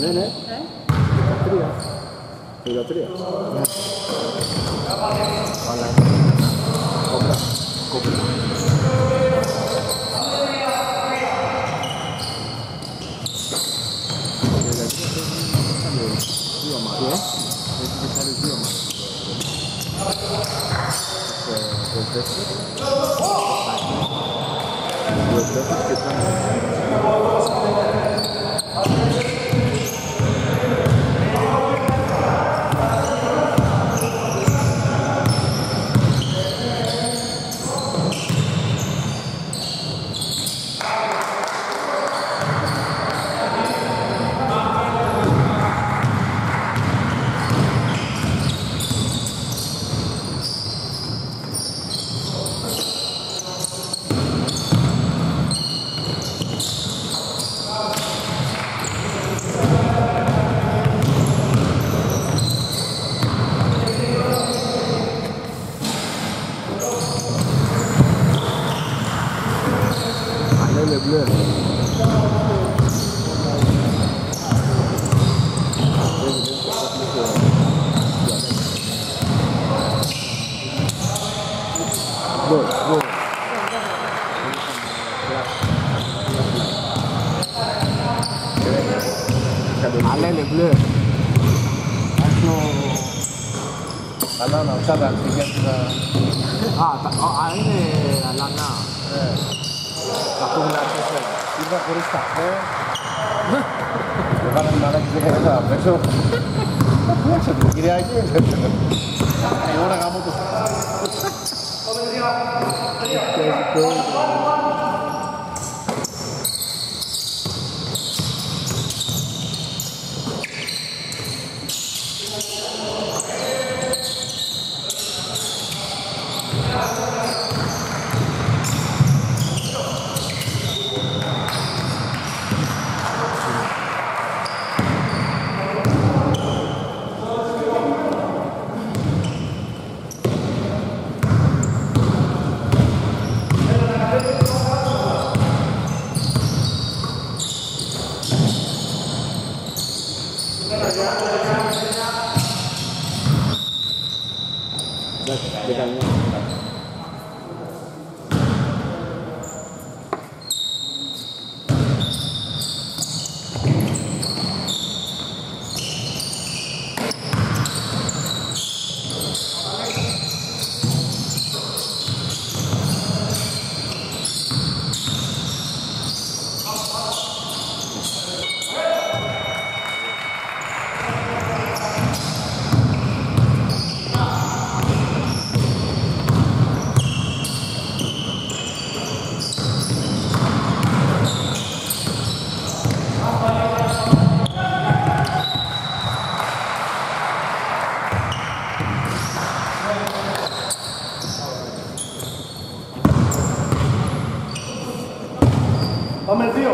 Ναι, ναι. 13. Αλλά κόμπρα. Δύο ομάδες. Έχει και άλλες δύο ομάδες. Και bleu. Go. Allez les bleus. Alana, usada, είναι Αλανά. Αυτό μιλάτε σε ήρθα χωρίς καφέ. Έβαλαν μαλάκι 10 απ' έξω. Πού έξω, Κυριακή. Η ώρα γάμω το. Πάμε δύο.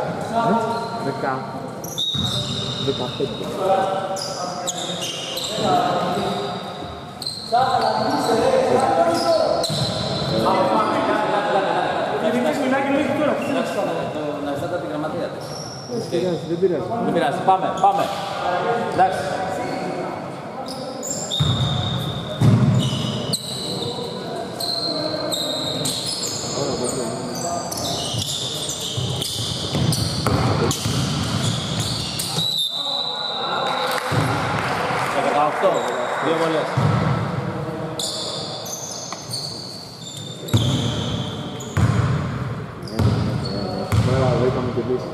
Να ζητάτε την γραμματεία της. Δεν πειράζει. Δεν πειράζει. Πάμε. Εντάξει. Στο 18, 2 βολές. Τώρα δεν είχαμε και λύση.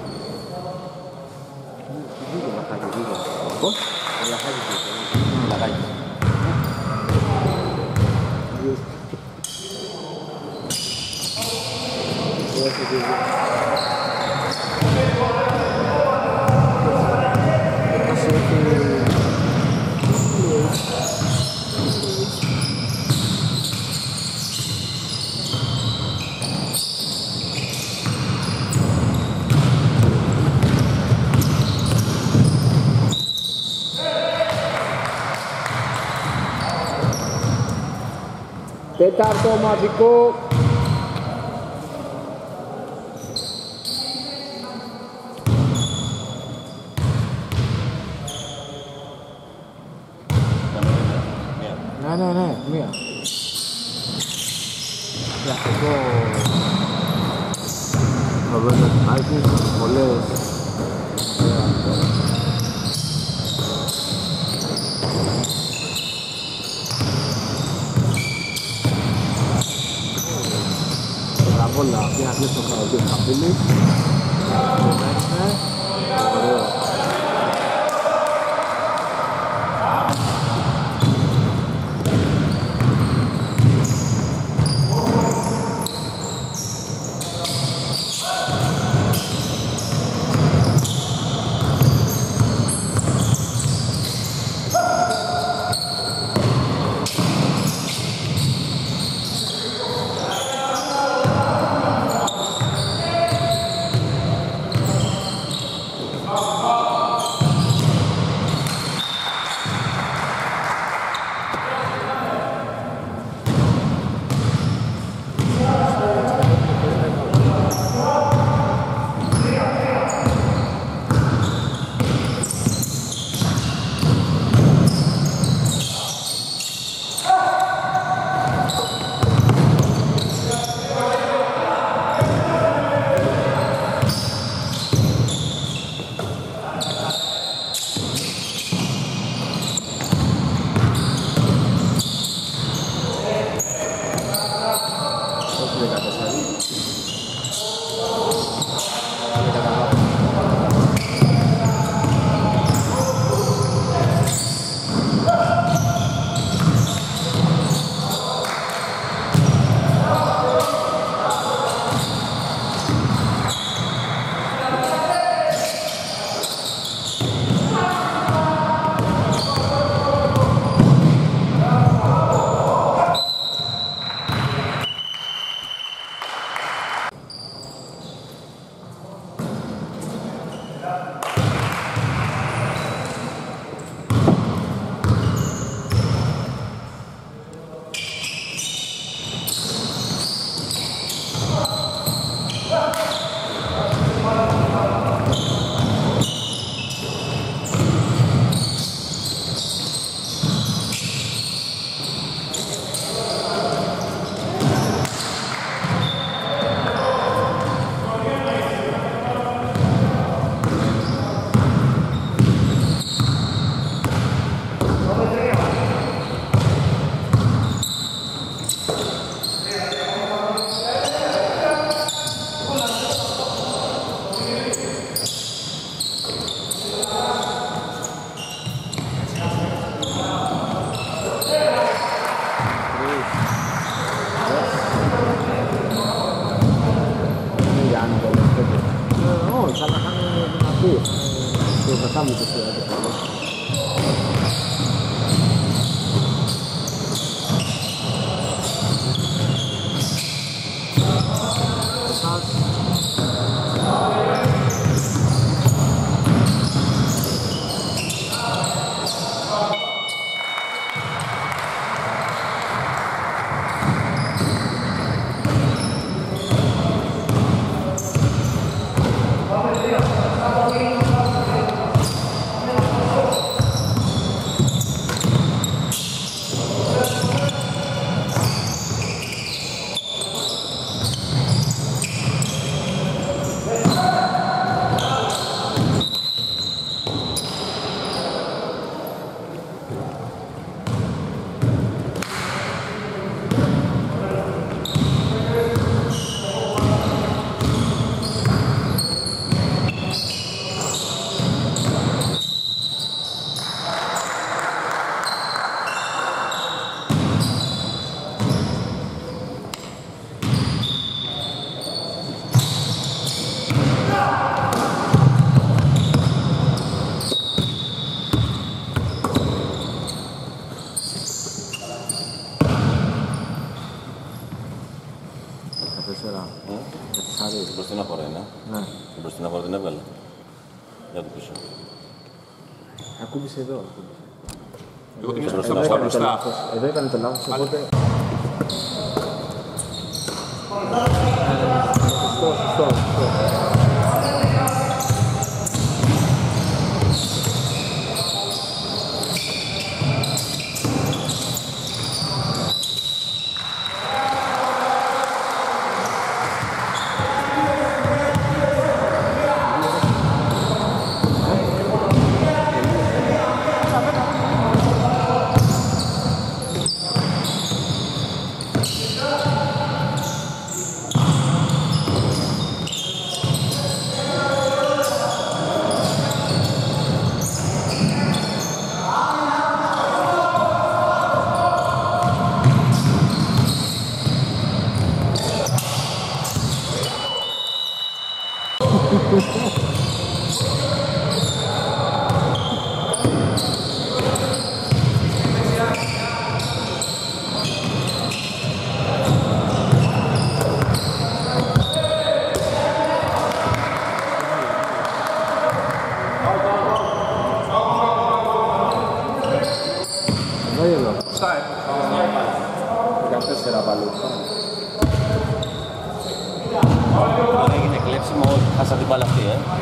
Πώς? Λαγάκι. Τέταρτο ομαδικό. Ναι, μία. Κλασικό. Θα βρούμε άρχις, πολλές. Όλα μια χλές στο χαρακτήρι Χαμπίλης. Ωραίο. Για το πίσω. Ακούμπησε εδώ. Εγώ την μπροστά μπροστά. Εδώ έκανε το λάθος, οπότε... Σωστό. Έγινε κλέψιμο, χάσα την μπάλα αυτή,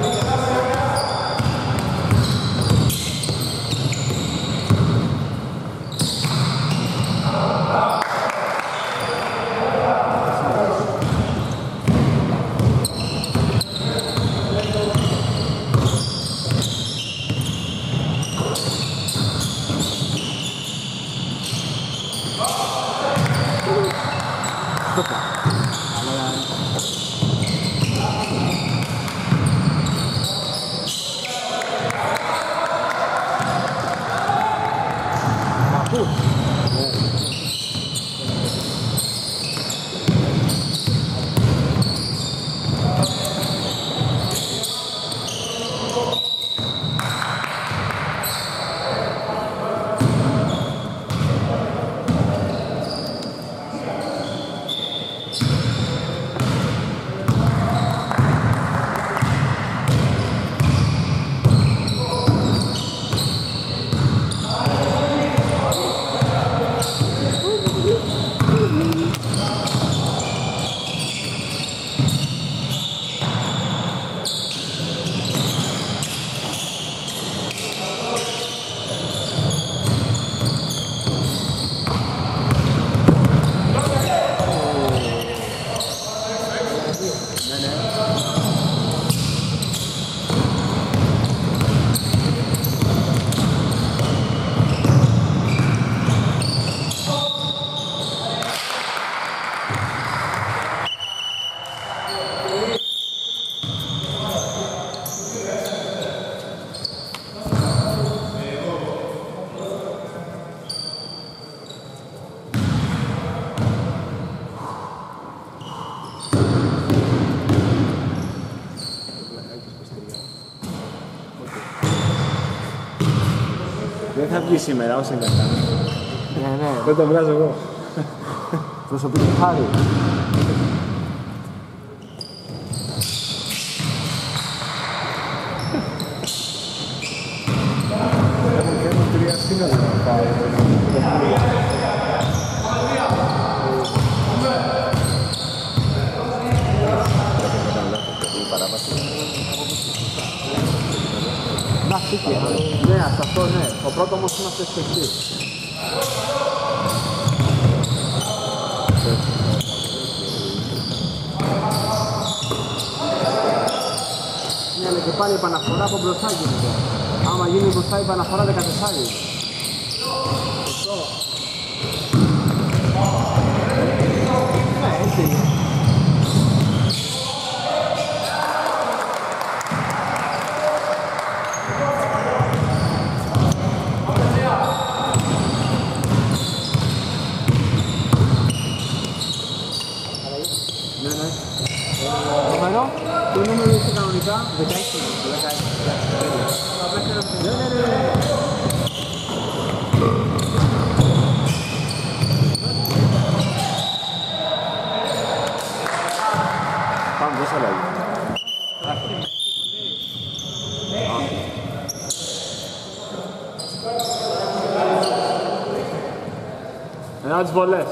Δεν θα βγει σήμερα, όσο είναι αυτά. Ναι. Δεν το βγάζω εγώ. Προσωπική χάρη. Έχουν τρία σύνολα να πάρει. Ναι, αυτό ναι. Ο πρώτο όμως είμαστε στο εξής. Ναι, αλλά και πάλι η επαναφορά από μπροστά γίνεται. Άμα γίνει μπροστά η επαναφορά 14. Ναι, έτσι είναι. Το νούμερο είναι κανονικά 16. Πάμε, δώσε αλλαγή. Πάμε τις βολές.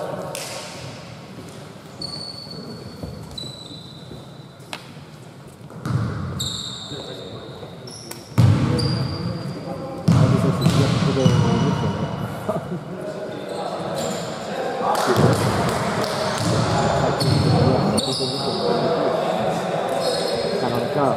Κανονικά.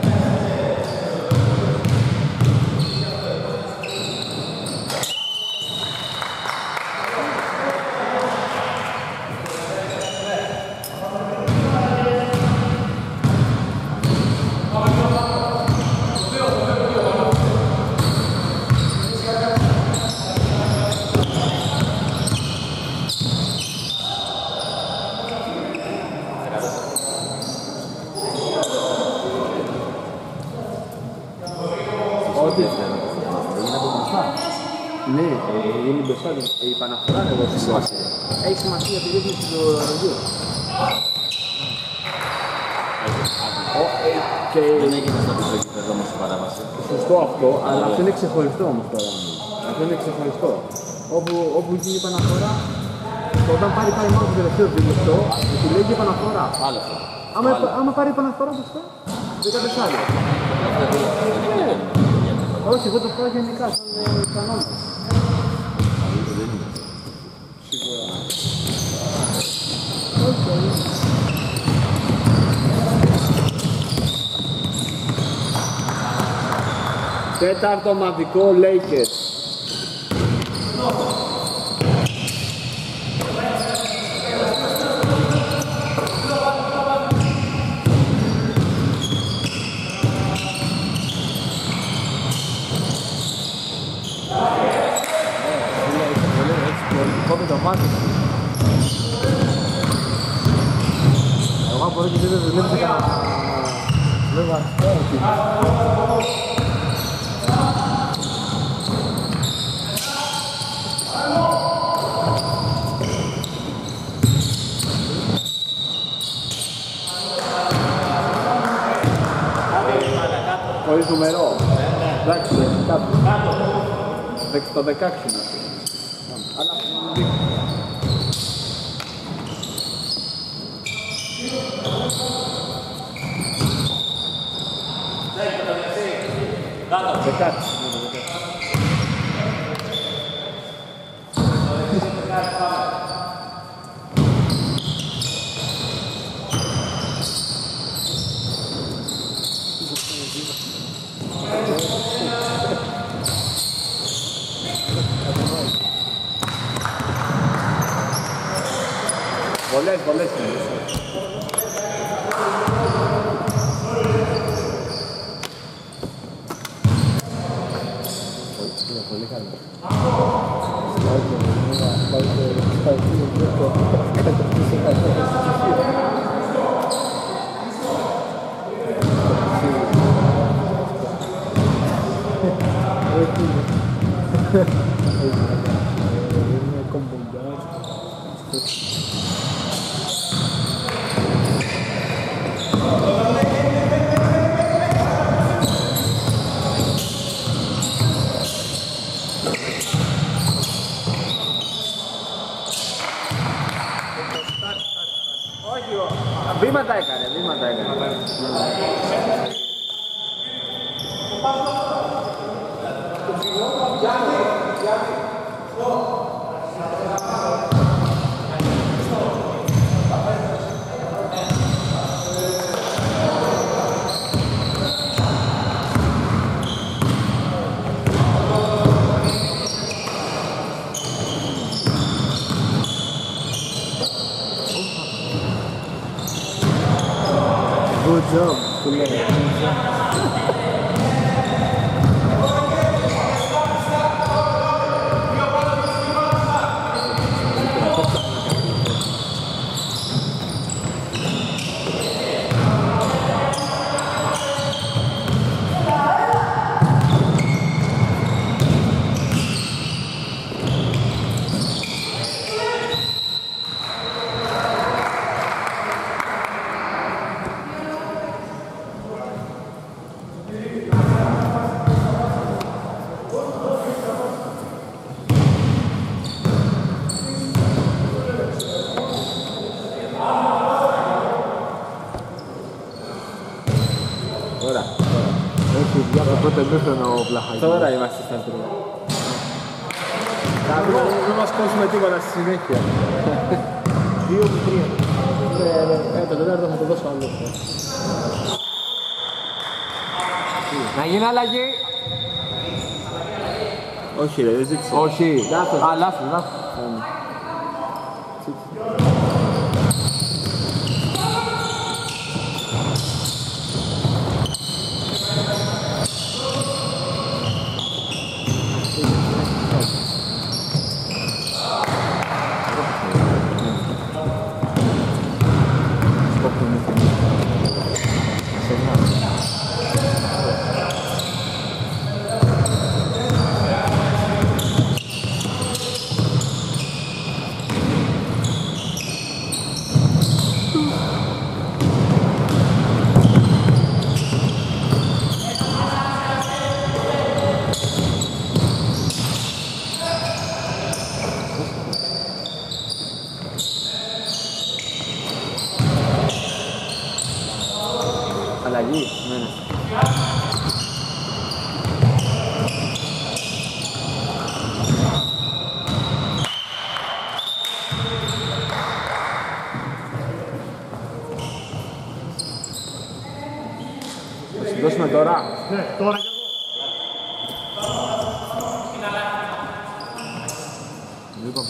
Ναι, είναι μπροστά, η επαναφορά εγώ στη σημασία. Έχει σημασία τη ρύθμιση του ρογιού. Δεν έγινε στο επίπεδο όμως η παράβαση. Σωστό αυτό, αλλά αυτό είναι ξεχωριστό όμως τώρα. Αυτό είναι ξεχωριστό. Όπου γίνει η επαναφορά, όταν πάρει μάλλον το τελευταίο δίλεπτο, του λέει και επαναφορά. Άλλο αυτό. Άμα πάρει επαναφορά μπροστά, δεν κάνεις άλλο. Όχι, εγώ το πάω γενικά σαν κανόνα. Τέταρτο ομαδικό Lakers. Κόβει το μάτι. Εγώ μπορώ και δεν δουλεύω σε κανένα. Βλέπω χωρίς νούμερο. Εντάξει, κάτω. Το 16 είναι. Αλλά Κάτω. 16. Πολλές είναι. Πολύ καλό. Βήματα έκανε. Good job. Όχι, για το πρώτο εμίχρονο ο Βλαχάκης. Τώρα είμαστε στα τρία. Δεν μας κόψουμε τίποτα στη συνέχεια. 2-3. Το τέταρτο θα το δώσω άλλο. Να γίνει αλλαγή. Όχι ρε, δεν ζήτησε. Όχι. Λάθος. Α, λάθος. Αλλαγή. Ναι. Θα συμπλώσουμε τώρα. Ναι, τώρα κι Λοιπόν,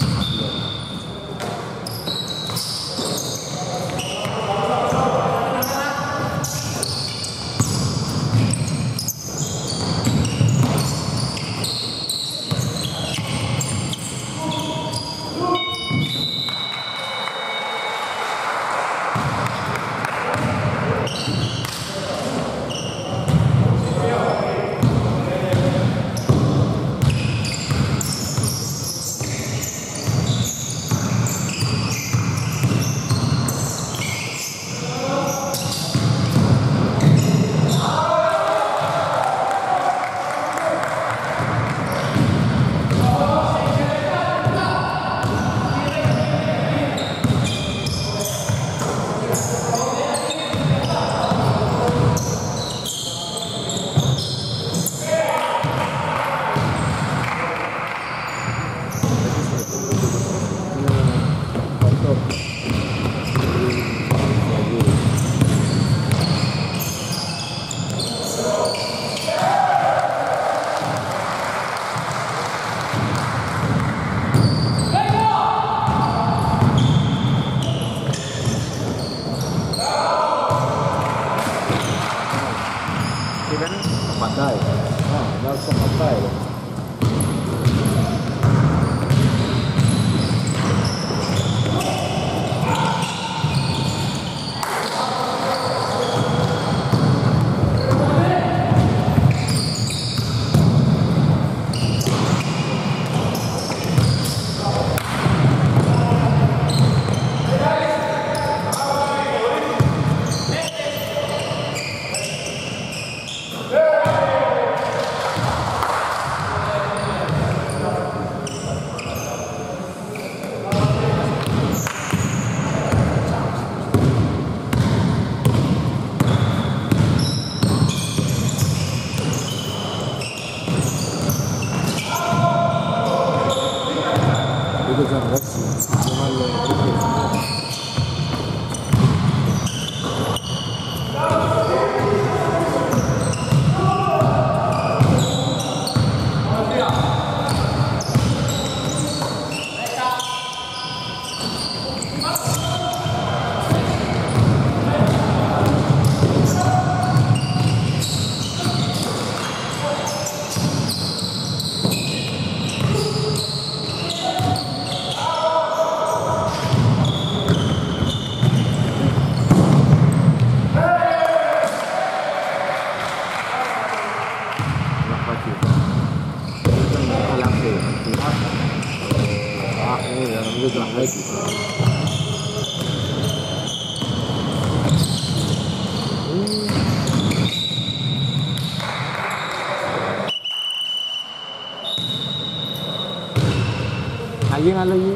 Πατάει. Να το πατάει. Θα γίνει αλλαγή.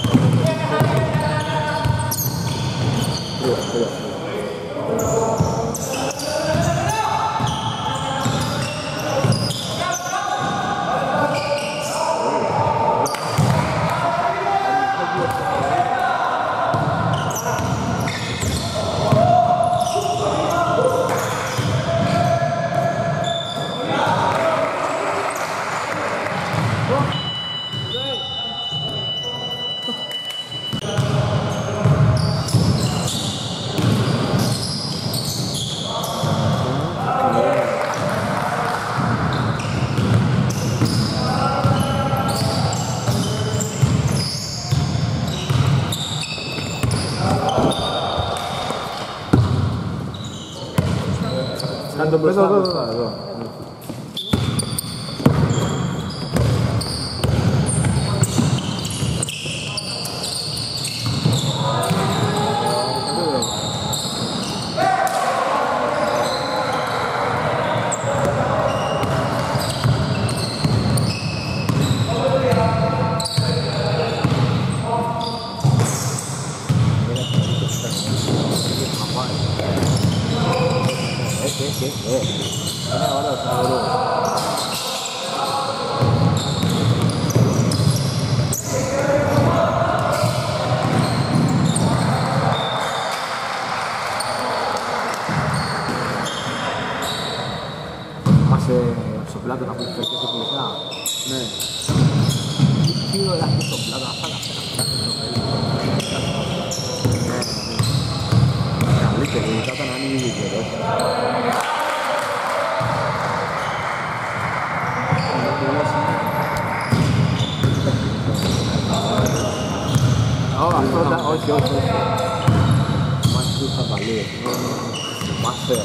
Κάνε τον μπροστά, εδώ. Στο πλάτο να πεις φερκές εκκλησιά. Ναι. Τι ωραία αυτό στο πλάτο, αυτά τα καλύτερη, θα ήταν αν είναι ήδη καιρός. Όχι. Μας τους θα παλεί. Μας φέρω.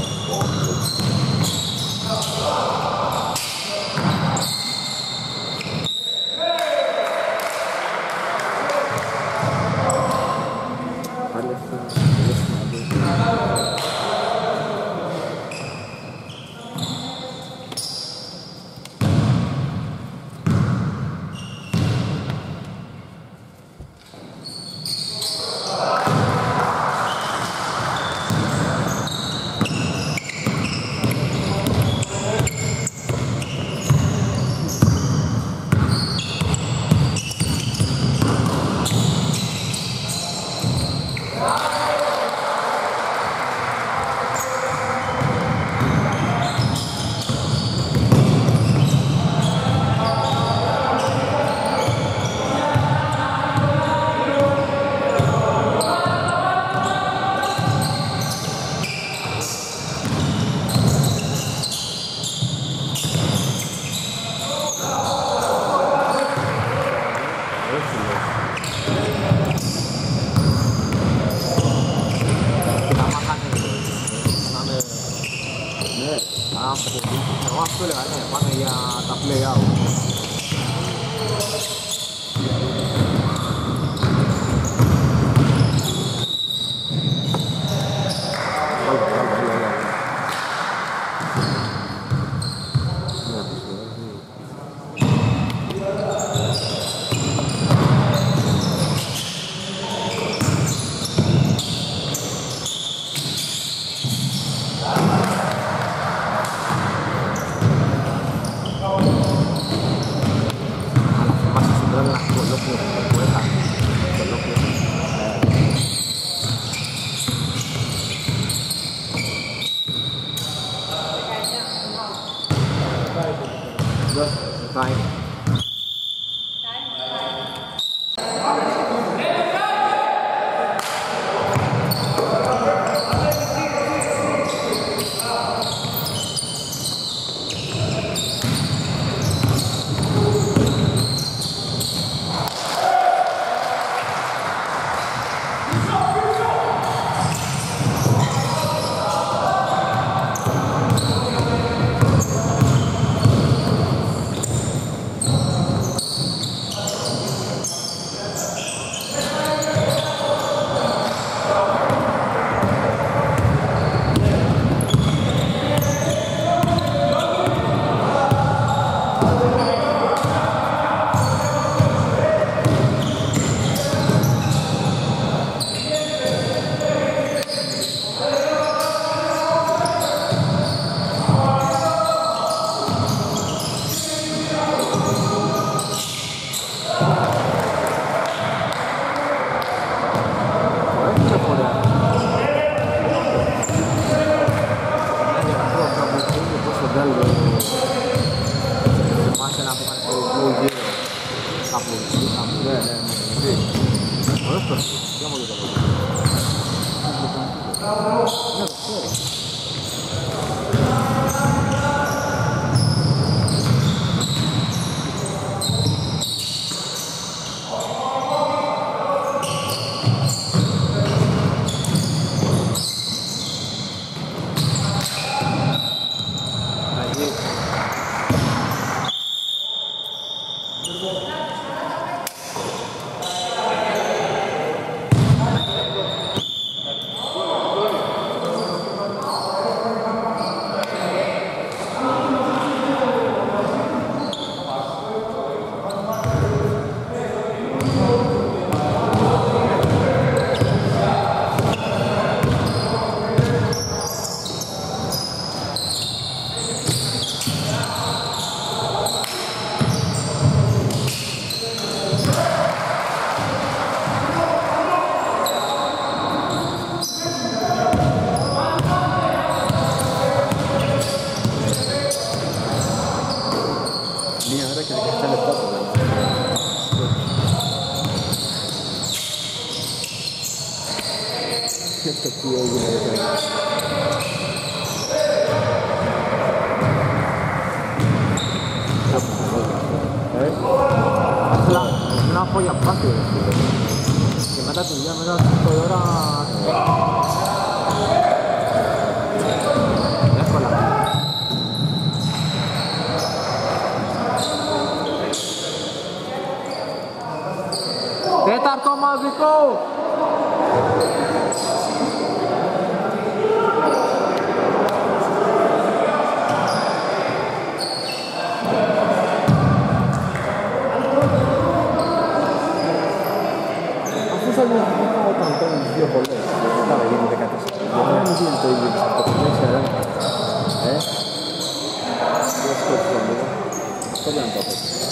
Εγώ αυτό έλεγα, ναι, πάνε για τα play-out. adesso andiamo di no, poi a parte che mi ha dato via, mi ha dato tutto ora eccola Petar Tomaziko. Io con lei, stava vedendo che cazzo non hanno vinto il fatto che c'era lo scorso anno parliamo un po'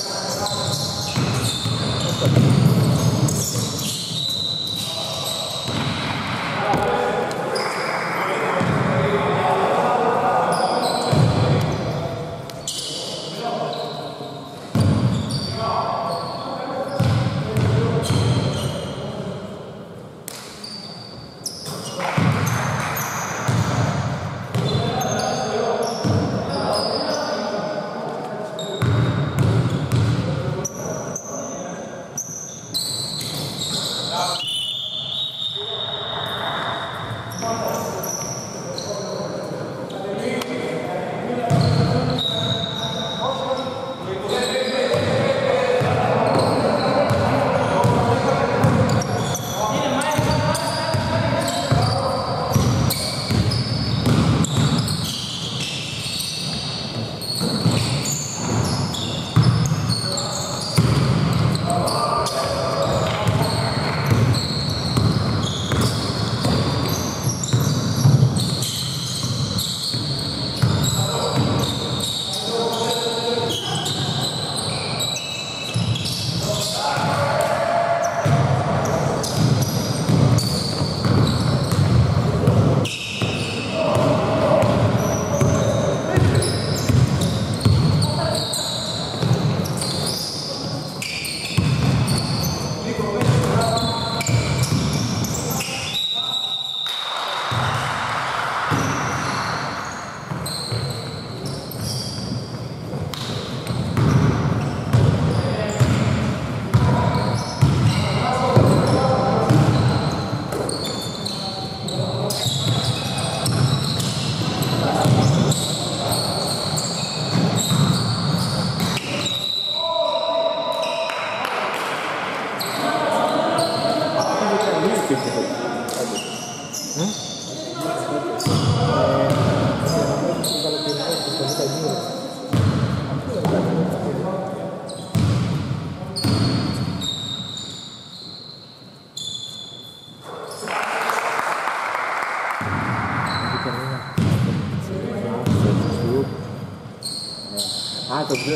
Ah, zero.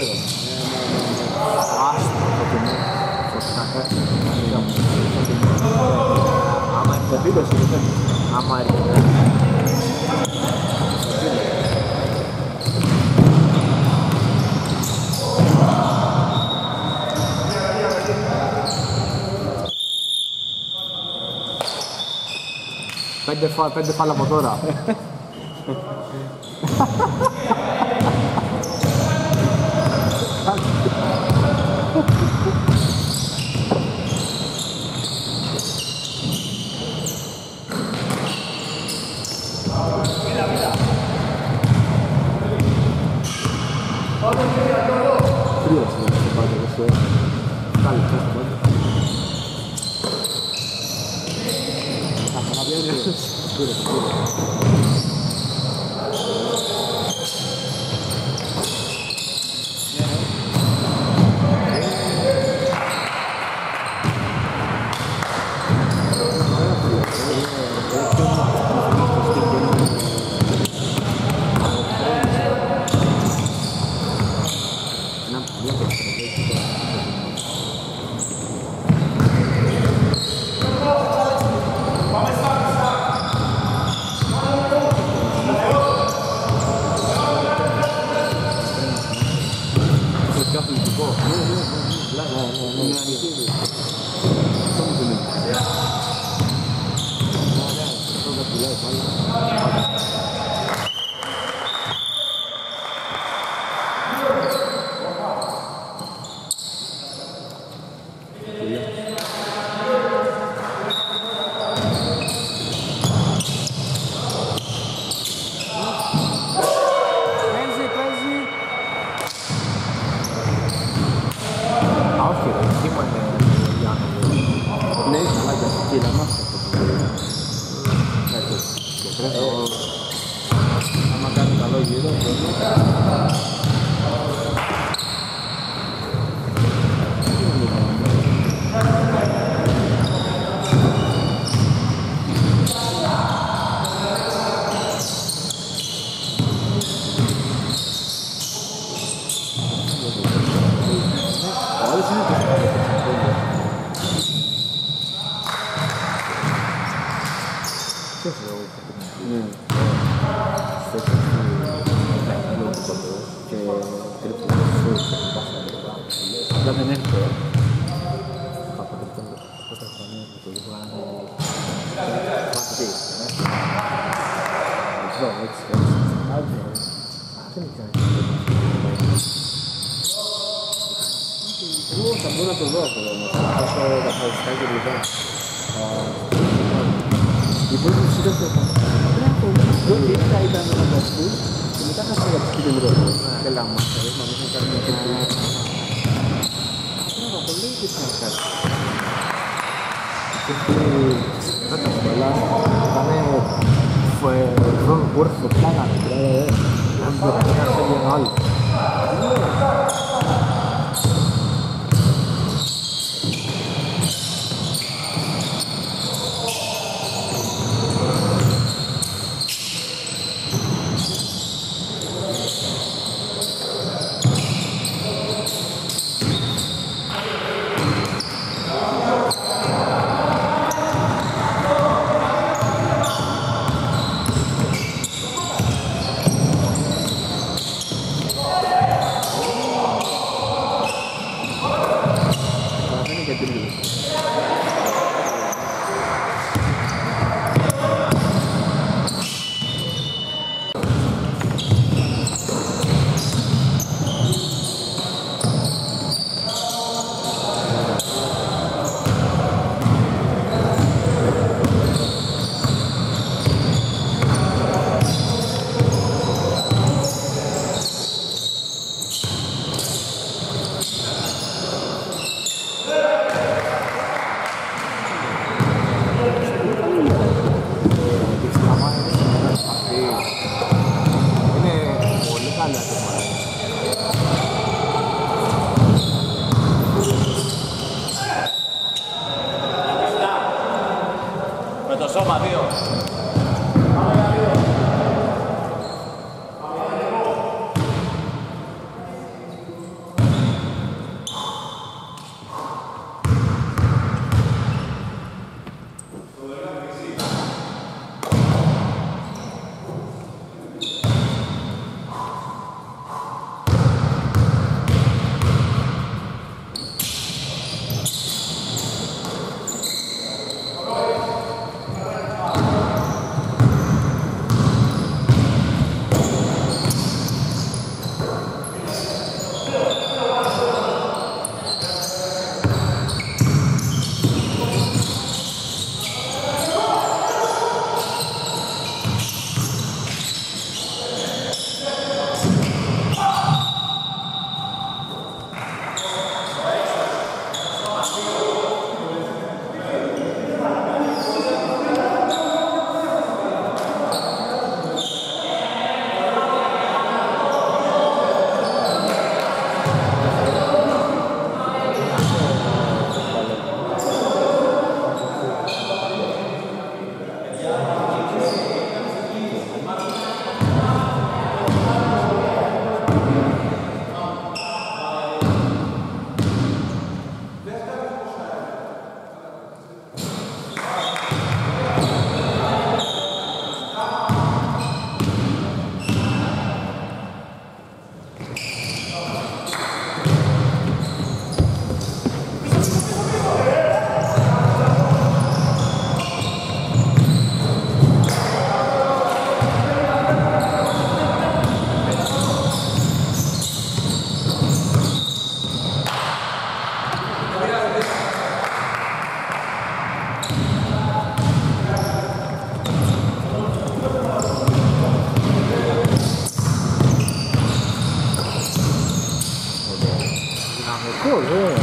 Capito? A Maria. 5 φάλα από τώρα. αυτό, δεν.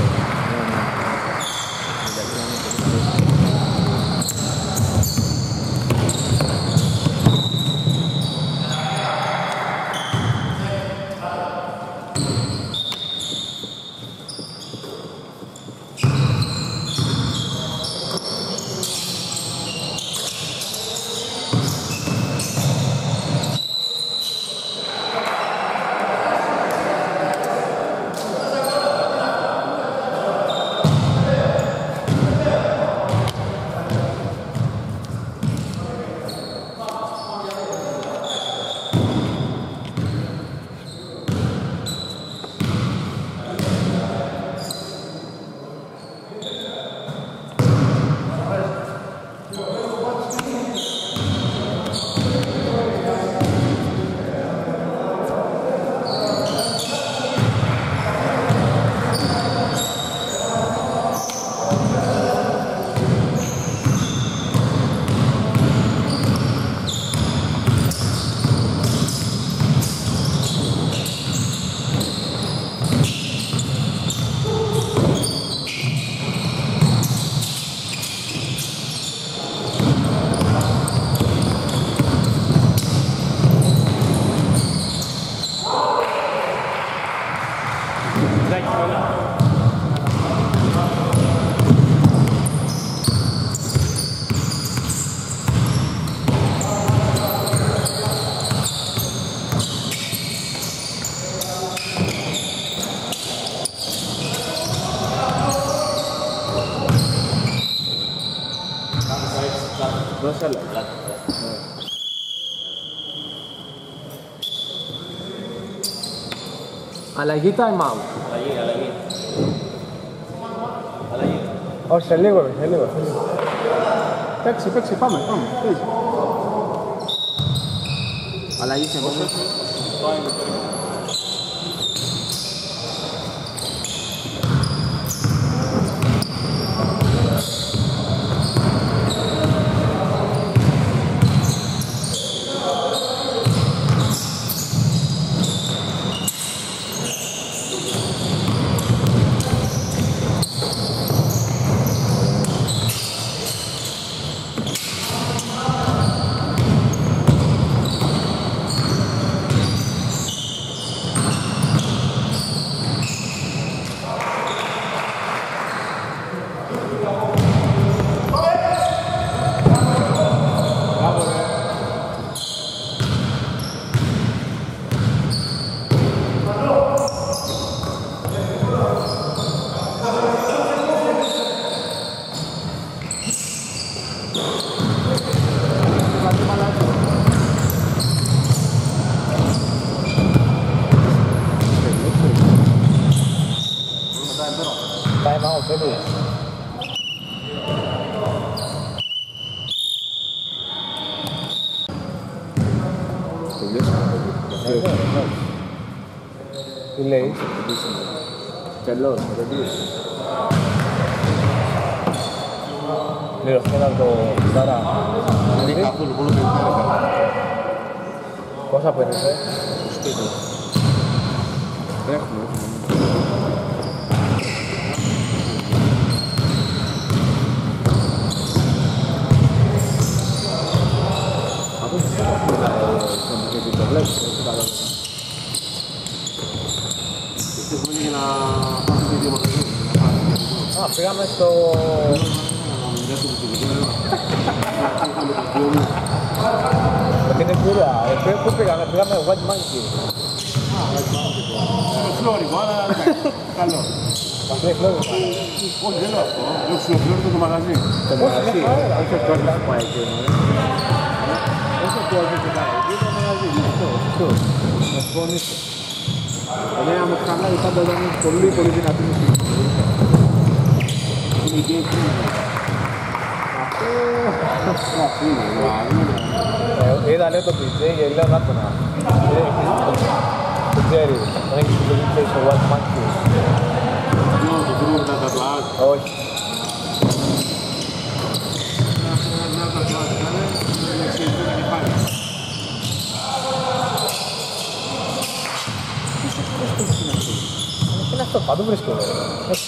Δώσε άλλο. Αλλαγή time out. Αλλαγή. Όχι, σε λίγο, σε λίγο. Παίξε, πάμε. Παίζει. Αλλαγή σε επόμενο. Time out, πέτω. Τι λέει? Τελώς, Πληρωθήκαν το Ζάρα. Πόσα παίρνετε? Τρέχουμε. Αυτό το βλέπεις, το καλό. Α, πήγαμε στο... Με την εμπειρία, πού πήγαμε, πήγαμε White Monkey. Φλόρικο, αλλά καλό. Μας λέει Φλόρικο. Όχι, δεν λέω αυτό. Λέω Φλόρικο το μαγαζί. Το μαγαζί, όχι αυτό που πάει εκεί. Όχι αυτό που πάει εκεί, το μαγαζί, αυτό. Να συμφωνήσω. Εμένα μου χαλάει πάντα όταν είναι πολύ δυνατή μουσική. Είναι και έτσι. Αυτό είναι. Είδα λέει το DJ και λέω να το να. Δεν ξέρει, δεν έχεις το DJ στο White Monkey. Το κρύο με τα τατουάζ. Όχι. Να τα τατουάζ κάνε, να ξέρεις το κεφάλι. Είναι Αυτό παντού βρίσκεται. Έτσι.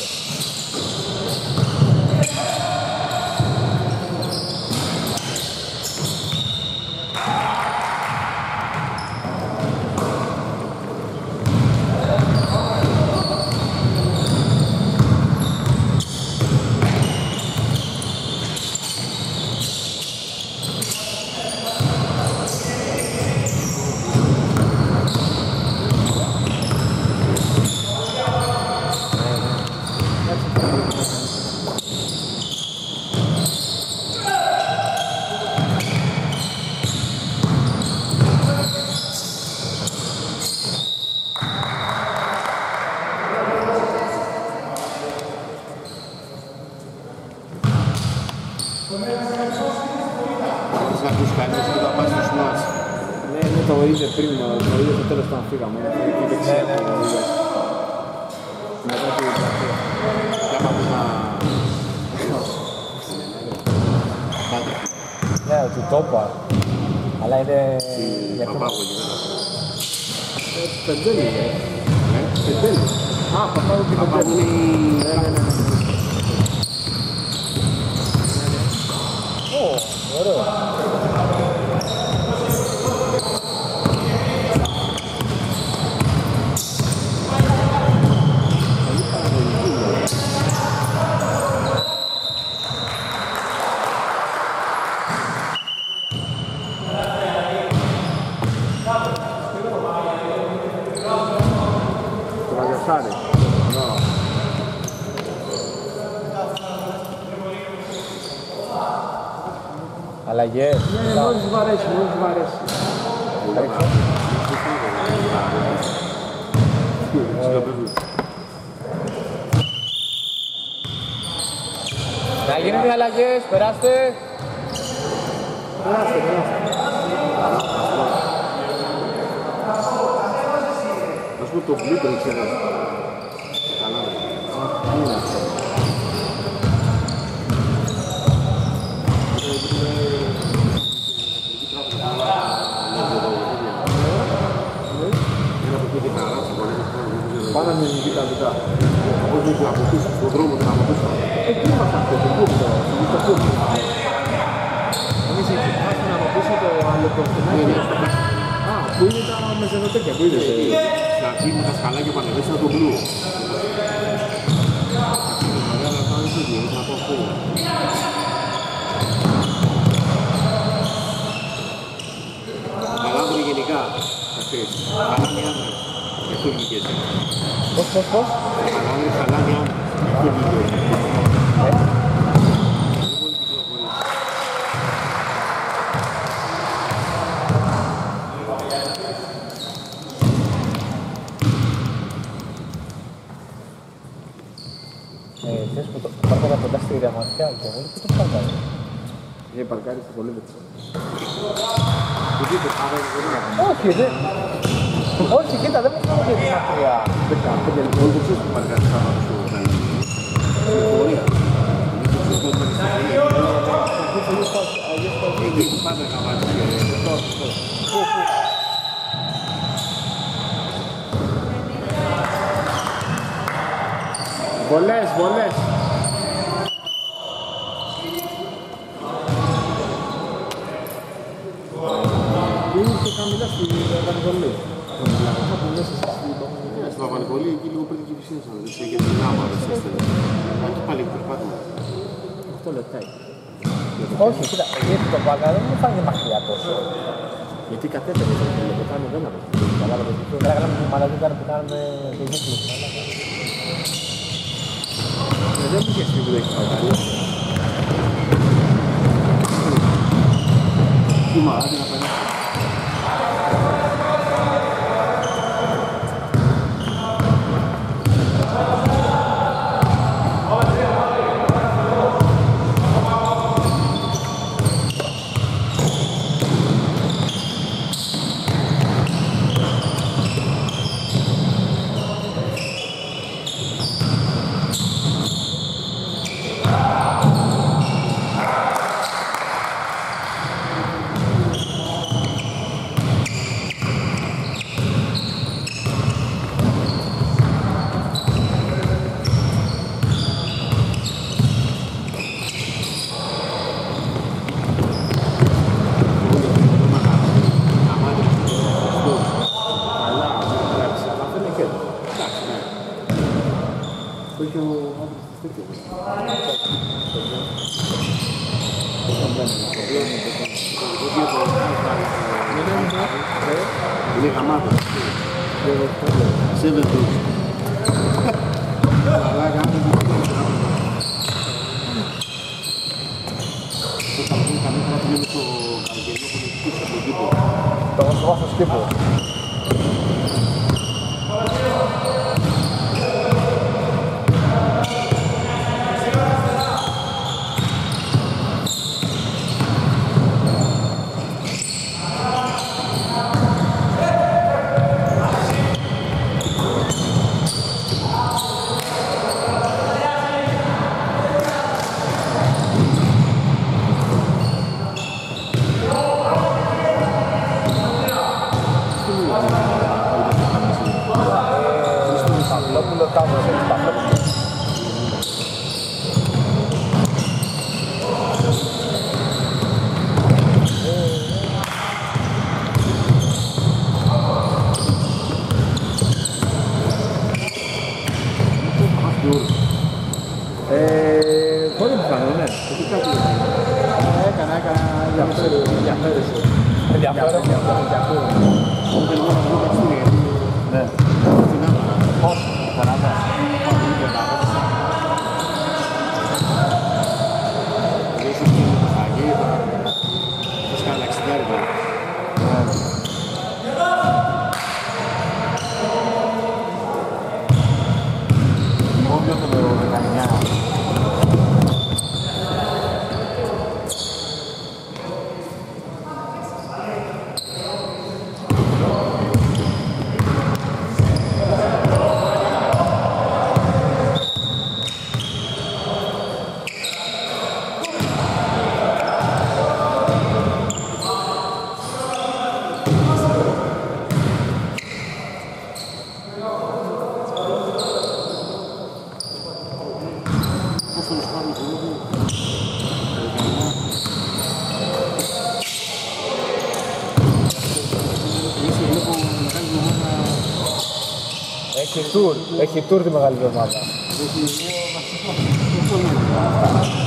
Θα ακούς κανείς και θα πας στο σμάς. Ναι, το είδε πριν, το είδε στο τέλος όταν φύγαμε. Μετά την πλατεία. Και άμα πεις να... Ναι, του το είπα. Αλλά είναι... Παπάγω εκεί πέρα. Πεντέλη, Πεντέλη. Α, Παπάγω και Πεντέλη. Ναι. Ωραίο. Το Βαγιασάρι. Αλλαγές. Ναι, μόλις βαρέσει. Να γίνουν οι αλλαγές, περάστε. Ας πούμε το μπλούτερ, ξέρεις. Καλά. Τι είναι αυτό. Πάνω με την κοίτα. Από πίσω, στον δρόμο και από πίσω. Εκεί είμαστε αυτό, το κούπτο. Εμείς άρχισαν από πίσω το άλλο το στενάκι. Α, που είναι τα μεζενοτέκια, που είδες. Στην αρχή με τα σκαλάκια πανεβέσαν το μπλου. Ωραία, αλλά θα είναι ίδιο, θα πω αυτό. Παλάβροι γενικά, θα ξέρεις. Παλάβροι άντρες. Αυτό βγήκε έτσι. Πώς. Παλάβροι χαλάνοι άντρες. Αυτό βγήκε έτσι. Θες που το πάρκαρα κοντά στη Ριαμαρτιά και εγώ πού το πάρκαρα. Είχε παρκάρει στο Πολύβετσο. Όχι, δεν... Όχι, κοίτα, δεν μου φαίνεται ότι είναι μακριά. 15 λοιπόν. Το ξέρεις που παρκάρεις πάνω στο Ταϊνί. Στην πορεία. Εκεί που πάντα καβάζεις και... Βολές. Είσαι χαμηλά στη Βανικολή. Κάπου μέσα στη Βανικολή. Στην Παπανικολή εκεί λίγο πριν την Κυφυσίνες, αν δεν σε και την άμα, δεν σε έστελε. Εκεί πάλι περπάτημα. 8 λεπτά. Όχι, κοίτα, γιατί το πάρκαρα δεν μου φάνηκε μακριά τόσο. Γιατί κατέβαινε το λεπτάνο δεν άμεσα. Κατάλαβες. Καλά, με τη μαλακούτα που κάνουμε την κύκλους. Δεν μου είχες πει που το έχεις παρκάρει. Κύμα, άντε να περάσει. Είναι γαμάτο. Σέβε τους. Αλλά κάνουμε το παρακούν καμία φορά πήγαινε στο Καλοκαιρινό που είναι πίσω από τον κήπο. Το βάθος κήπο. Πολύ πιθανό, ναι. Έκανα ενδιαφέρουσε. Ενδιαφέρον. Όταν εγώ να βγω κατσούρια, γιατί Ναι. στην άμυνα. Πώς, Κανάδα. Δεν σου στείλει το φαγί, θα σκάνε αξιδάρι. Εγώ βιώσω το 19. Έχει tour τη μεγάλη εβδομάδα. Έχει